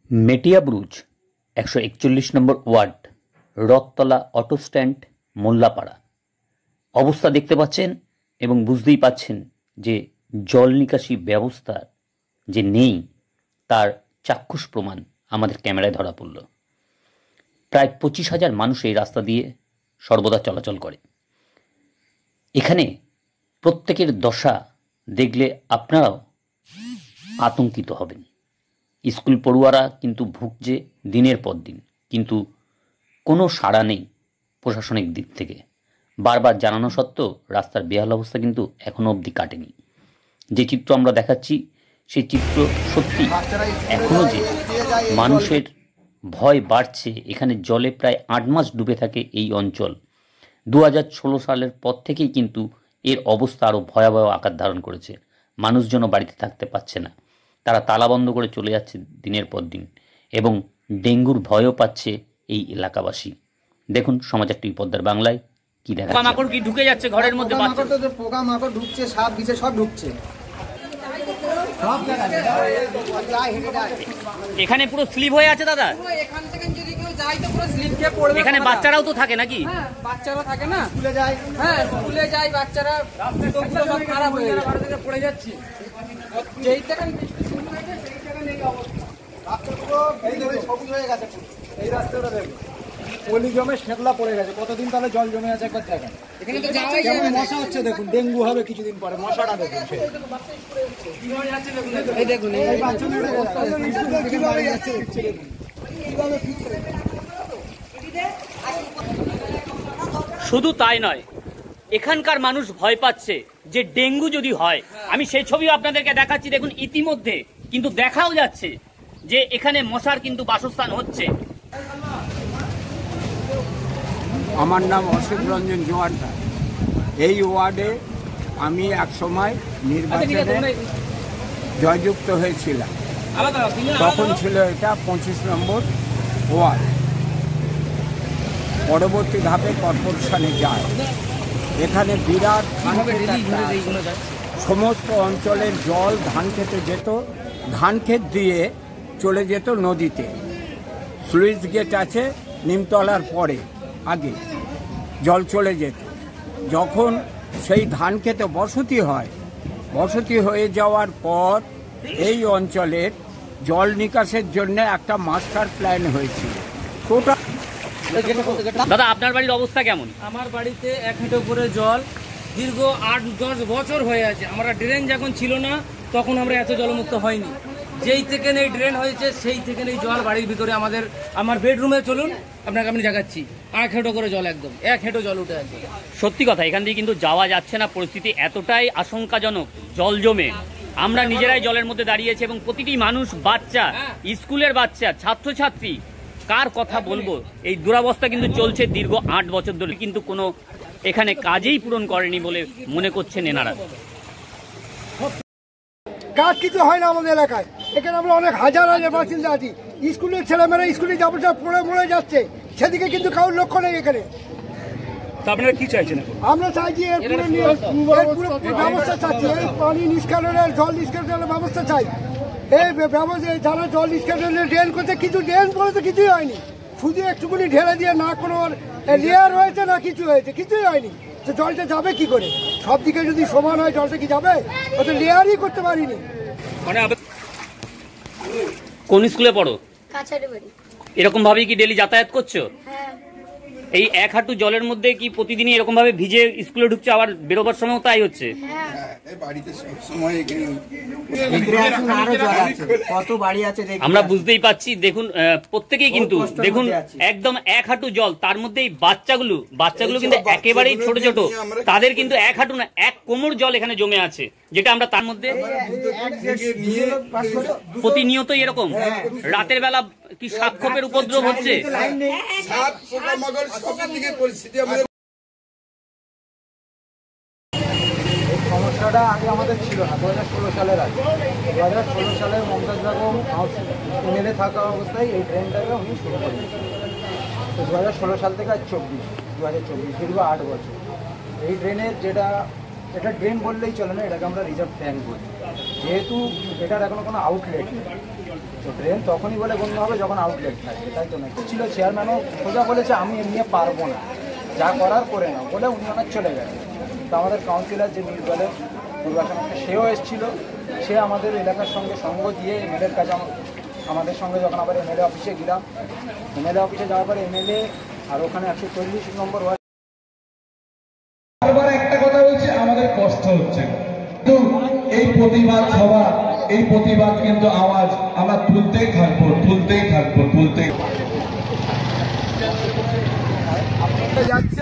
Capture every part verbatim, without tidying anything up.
মেটিয়াবুরুজ একশো একচল্লিশ নম্বর ward, Rathtala auto stand, Mollapara. অবস্থা দেখতে পাচ্ছেন এবং বুঝতেই পাচ্ছেন যে জল নিকাশি ব্যবস্থা যে নেই তার চাক্ষুষ প্রমাণ আমাদের ক্যামেরায় ধরা পড়ল। প্রায় পঁচিশ হাজার মানুষ এই রাস্তা দিয়ে সর্বদা চলাচল করে। এখানে প্রত্যেকের দশা দেখলে আপনারাও আতঙ্কিত হবেন। স্কুল পড়ুয়ারা কিন্তু ভুগছে দিনের পর দিন, কিন্তু কোনো সাড়া নেই প্রশাসনিক দিক থেকে। বারবার জানানো সত্ত্বেও রাস্তার বেহাল অবস্থা কিন্তু এখনো অবধি কাটেনি। যে চিত্র আমরা দেখাচ্ছি সেই চিত্র সত্যি এখনো যে মানুষের ভয় বাড়ছে। এখানে জলে প্রায় আট মাস ডুবে থাকে এই অঞ্চল। দু হাজার ষোলো সালের পর থেকেই কিন্তু এর অবস্থা আরও ভয়াবহ আকার ধারণ করেছে। মানুষজন বাড়িতে থাকতে পারছে না, তারা তালা বন্ধ করে চলে যাচ্ছে দিনের পর দিন, এবং ডেঙ্গুর ভয়ও পাচ্ছে এই এলাকাবাসী। দেখুন সমাচার টিভি পদ্মার বাংলায় কি দেখা যাচ্ছে। পোকামাকড় কি ঢুকে যাচ্ছে ঘরের মধ্যে? পোকা মাকড় ঢুকছে, সাপ বিছে সব ঢুকছে। এখানে পুরো স্লিপ হয়ে আছে দাদা। এখান থেকে যদি কেউ যায় তো পুরো স্লিপ খেয়ে পড়বে। এখানে বাচ্চারাও তো থাকে নাকি? হ্যাঁ, বাচ্চারা থাকে না, স্কুলে যায়। হ্যাঁ, স্কুলে যায় বাচ্চারা, রাস্তাগুলো সব খারাপ হয়ে গেছে, বাড়ি থেকে পড়ে যাচ্ছে। যেই থেকে বৃষ্টি শুরু হয়েছে সেই থেকে নেই অবস্থা। রাস্তাগুলো এই ধরে সবুজ হয়ে গেছে। এই রাস্তাটা দেখুন, পলি জমে শ্যাগলা পড়ে গেছে। কতদিন তাহলে জল জমে আছে একবার দেখেন। এখানে তো যাওয়াই যাবে না। মশা হচ্ছে দেখুন, ডেঙ্গু হবে কিছুদিন পরে। মশাটা দেখুন, এই দেখুন এই বাচ্চাদের অবস্থা কিভাবে যাচ্ছে কিভাবে ঠিক করে। শুধু তাই নয়, এখানকার মানুষ ভয় পাচ্ছে যে ডেঙ্গু যদি হয়। আমি সেই ছবিও আপনাদেরকে দেখাচ্ছি। দেখুন ইতিমধ্যে কিন্তু দেখাও যাচ্ছে যে এখানে মশার কিন্তু বাসস্থান হচ্ছে। আমার নাম অশোক রঞ্জন জোয়ারদার। এই ওয়ার্ডে আমি এক সময় নির্বাচনে জয়যুক্ত হয়েছিলাম। তখন ছিল এটা পঁচিশ নম্বর ওয়ার্ড। পরবর্তী ধাপে কর্পোরেশনে যায়। এখানে বিরাট সমস্ত অঞ্চলের জল ধান খেতে যেত, ধান ক্ষেত দিয়ে চলে যেত নদীতে। স্লুইস গেট আছে নিমতলার পরে, আগে জল চলে যেত। যখন সেই ধান খেতে বসতি হয়, বসতি হয়ে যাওয়ার পর এই অঞ্চলের জল নিকাশের জন্য একটা মাস্টার প্ল্যান হয়েছিল। টোটাল দাদা আপনার বাড়ির অবস্থা কেমন? আমার বাড়িতে এক হেঁটে উপরে জল, দীর্ঘ আট দশ বছর হয়ে আছে। আমরা ড্রেন যখন ছিল না তখন আমরা এত জলমুক্ত হয়নি। যেই থেকে এই ড্রেন হয়েছে সেই থেকে এই জল বাড়ির ভিতরে আমাদের, আমার বেডরুমে চলুন আপনাকে আমি দেখাচ্ছি, এক হেঁটো করে জল, একদম এক হেঁটো জল উঠে আছে। সত্যি কথা, এখান দিয়ে কিন্তু যাওয়া যাচ্ছে না। পরিস্থিতি এতটাই আশঙ্কাজনক, জল জমে আমরা নিজেরাই জলের মধ্যে দাঁড়িয়েছি, এবং প্রতিটি মানুষ, বাচ্চা, স্কুলের বাচ্চা, ছাত্রছাত্রী, কার কথা বলবো। এই দুরবস্থা কিন্তু চলছে দীর্ঘ আট বছর ধরে, কিন্তু কোনো এখানে কাজেই পূরণ করেনি বলে মনে করছেন এনারা। কাজ কিছু হয় না আমাদের এলাকায়। এখানে আমরা অনেক হাজার হাজার বাসিন্দা আছি। স্কুলের ছেলেমেয়েরা স্কুলে যাবো যা পড়ে মরে যাচ্ছে, সেদিকে কিন্তু কারোর লক্ষ্য নেই এখানে। আপনারা কি চাইছেন? আমরা চাইছি এর পুরো ব্যবস্থা চাচ্ছি। এই পানি নিষ্কাশনের, জল নিষ্কাশনের ব্যবস্থা চাই। এই ব্যবস্থা যারা জল নিষ্কাশনের ড্রেন করছে, কিছু ড্রেন করে তো কিছুই হয়নি। শুধু একটুকুনি ঢেলে দিয়ে, না কোনো লেয়ার হয়েছে না কিছু হয়েছে, কিছুই হয়নি। তো জলটা যাবে কি করে? সব দিকে যদি সমান হয় জলটা কি যাবে? ও তো লেয়ারই করতে পারিনি। মানে কোন স্কুলে পড়ো? কাছাড়িবাড়ি। এরকম ভাবে কি ডেলি যাতায়াত করছো? হ্যাঁ। এই এক হাঁটু জলের মধ্যে কি প্রতিদিনই এরকম ভাবে ভিজে স্কুলে ঢুকছে, আবার বেরোবার সময় তাই হচ্ছে? হ্যাঁ। আমরা বুঝতেই পাচ্ছি। দেখুন প্রত্যেকেই কিন্তু দেখুন একদম এক হাঁটু জল, তার মধ্যে এই বাচ্চাগুলো বাচ্চাগুলো কিন্তু একেবারেই ছোট ছোট, তাদের কিন্তু এক হাঁটু না, এক কোমর জল এখানে জমে আছে, যেটা আমরা তার মধ্যে প্রতিনিয়তই এরকম রাতের বেলা কি সাপ খোপের উপদ্রব হচ্ছে। সমস্যাটা আগে আমাদের ছিল না, দু হাজার ষোলো সালের আগে। দু হাজার ষোলো সালের মমতাজ বেগম এমএলএ থাকা অবস্থায় এই ট্রেনটাকে উনি শুরু করেন। তো দু হাজার ষোলো সাল থেকে আজ চব্বিশ, দু হাজার চব্বিশ দীর্ঘ আট বছর এই ট্রেনের যেটা এটা ড্রেন বললেই চলে না, এটাকে আমরা রিজার্ভ ট্যাঙ্ক বলি। যেহেতু এটার এখনো কোনো আউটলেট নেই, তো ড্রেন তখনই বলে গণ্য হবে যখন আউটলেট থাকবে, তাই তো না? ছিল চেয়ারম্যানও সোজা বলেছে আমি নিয়ে পারবো না, যা করার করে না বলে উনি অনেক চলে গেছে। তো আমাদের কাউন্সিলর যে নির্দলের পূর্বাসন সেও এসেছিল, সে আমাদের এলাকার সঙ্গে সঙ্গ দিয়ে এমএলএর কাছে আমাদের সঙ্গে যখন আবার এমএলএ অফিসে গেলাম, এমএলএ অফিসে যাওয়ার পরে এমএলএ আর ওখানে একশো চল্লিশ নম্বর ওয়ার্ড। বারবার একটা কথা বলছে, আমাদের কষ্ট হচ্ছে, কিন্তু এই প্রতিবাদ সভা, এই প্রতিবাদ কিন্তু আওয়াজ আমরা তুলতেই থাকবো, তুলতেই থাকবো, তুলতেই যাচ্ছে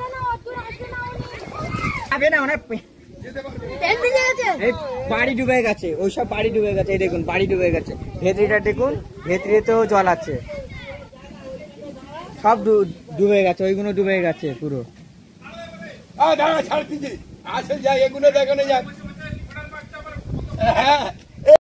বাড়ি ডুবে গেছে, ওইসব বাড়ি ডুবে গেছে, এই দেখুন বাড়ি ডুবে গেছে, ভেতরিটা দেখুন, ভেতরিতেও জল আছে, সব ডুবে গেছে, ওইগুলো ডুবে গেছে পুরো। দাঁড়া ছাড় দিচ্ছি, আসে যাই এগুলো দেখানো যাক। হ্যাঁ